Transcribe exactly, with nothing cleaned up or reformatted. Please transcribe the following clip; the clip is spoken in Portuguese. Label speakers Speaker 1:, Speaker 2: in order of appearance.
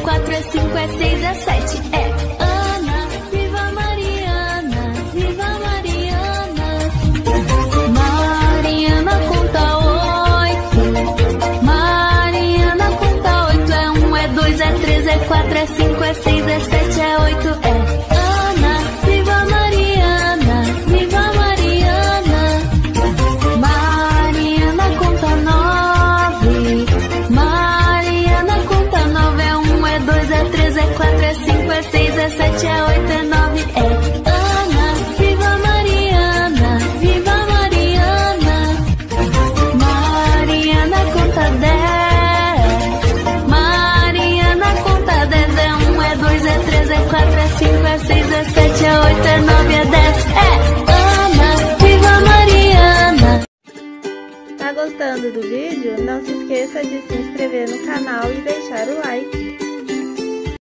Speaker 1: quatro, é cinco, é seis, é sete. É Ana, viva Mariana, viva Mariana. Mariana conta oito. Mariana conta oito. É um, é dois, é três, é quatro, é cinco, é seis, é sete, é oito. É Ana, viva Mariana, viva Mariana. Mariana conta nove. Mariana conta nove. É um, é dois, é três, é quatro, é cinco, é seis, é sete, é oito, é nove. É Ana, viva Mariana, viva Mariana. Mariana conta dez. Mariana conta dez. É um, é dois, é três, é quatro, é cinco, é seis, é sete, é oito, é nove, é dez. É Ana, viva Mariana.
Speaker 2: Tá gostando do vídeo? Não se esqueça de se inscrever no canal e deixar o like.